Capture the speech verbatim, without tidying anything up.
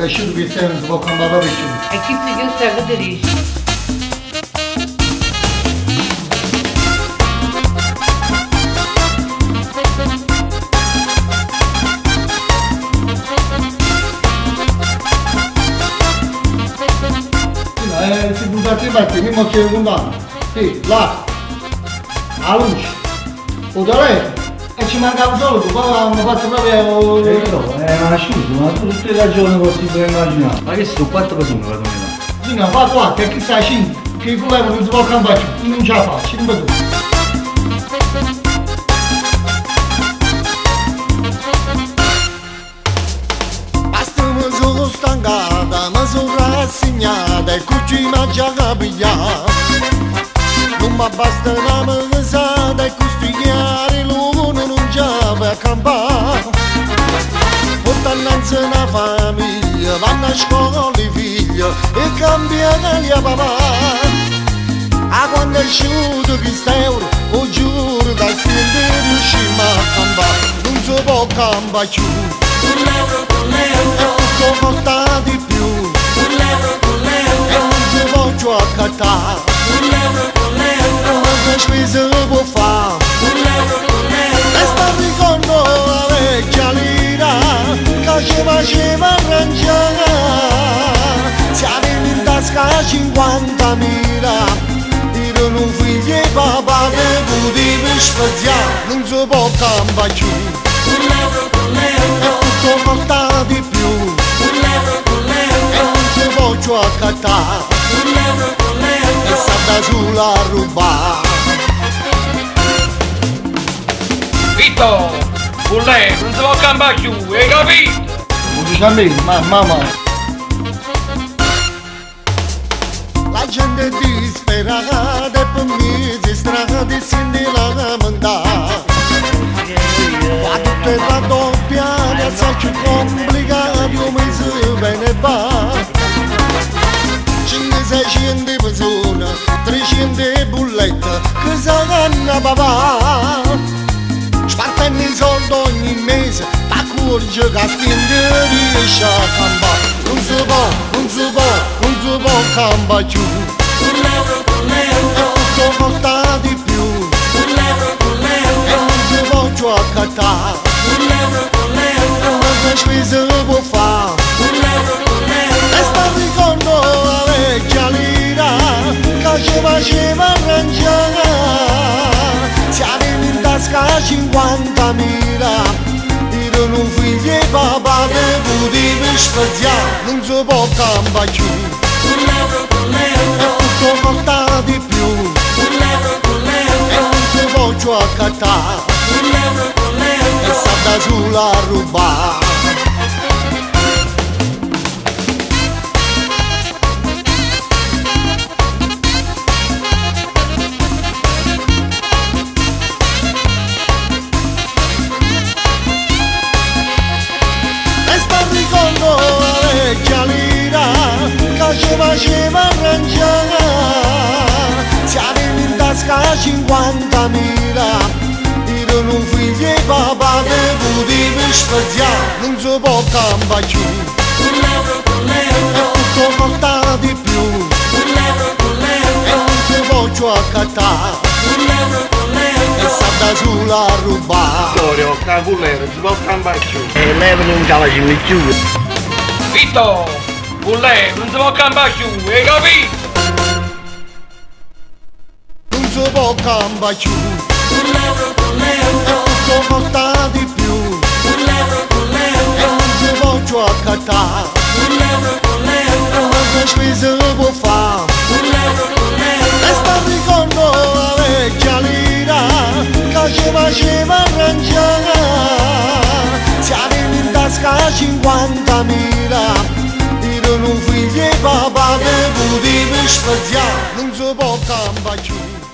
cresciuto che sei non si può cambiare per ciò. E chi si che stai che dici? Eh, si butta a parte, mi mo c'è un danno. Sì, là, a luce, o telefono, e ci mancava solo, poi avevamo fatto proprio... Eh no, è un asciutto, ma tutte le ragioni possibili immaginare. Ma che sono quattro persone che vanno là? Sì, no, fa quattro, e chissà cinque, che il problema non si può cambiare più, non ce la faccio, non vedo. Stancata, ma sono rassegnata e cuggi mi già capigliato. Non mi basta una mesata e costigliare l'uno non già per campare. Portannanza una famiglia, vanno a scuola i figli e cambiano gli papà. A quando è uscito quest'euro, o giuro da stelle riuscimmo a campare. Non si può campare più. Un euro con l'euro, tutto costa di più. Un euro con l'euro, e non si può accattare. Un euro con l'euro, che spese può fare. Un euro con l'euro, e sta ricordo la vecchia lira che ci faceva arrangiare. Se avevi in tasca cinquantamila, erano un figlio e papà che potevi spaziare. Non si può cambiare più. un euro con l'euro, Tutto costa di più. Un euro con E l'euro, non si può accattare. Un euro con E l'euro, sta sulla ruba. Vitto! Con lei non si può cambiare più, hai capito? Non dice a me, ma mamma. La gente è disperata e per me si strada e sente la lamentare. Ma tutto è raddoppiato e sa che complicato come si viene e va. cinque seicento persone, trecento bullette che saranno papà. Spartano i soldi ogni mese, da curge che stinde riesce a campare. Non si può, non si può, non si può campare più. un euro con l'euro, Tutto costa di più. Un euro con E l'euro, non si può accattare. Un euro con l'euro, Che spese può fare. Un euro con l'euro, E sta ricordo la vecchia lira che ci faceva arrangiare. Se avevi in tasca cinquantamila, erano un figlio e papà che potevi spaziare. Non si può cambiare più. Un euro con l'euro, Tutto costa di più. Un euro con E l'euro, non si può accattare. Un euro con E l'euro, sta sulla ruba. E sta ricordo la vecchia lira che ci faceva arrangiare. Se avevi in tasca cinquantamila, erano un figlio e papà che potevi spaziare. Non si può cambiare più. Un euro con l'euro, Tutto costa di più. Un euro con E l'euro, non si può accattare. Un euro con E l'euro, sta sulla ruba. Vittorio, cavullero, si può cambiare più. E lei non ce la facciamo più. Vitto! Con lei non si può cambiare più, hai capito? Non si può cambiare più. Un euro con l'euro, Tutto costa di più. Un euro con E l'euro, non si può accattare. Un euro con l'euro, Che spese può fare. Un euro con l'euro, E sta ricordo la vecchia lira che ci faceva arrangiare. Se avevi in tasca cinquantamila, erano un figlio e papà che potevi spaziare. Non si può cambiare più.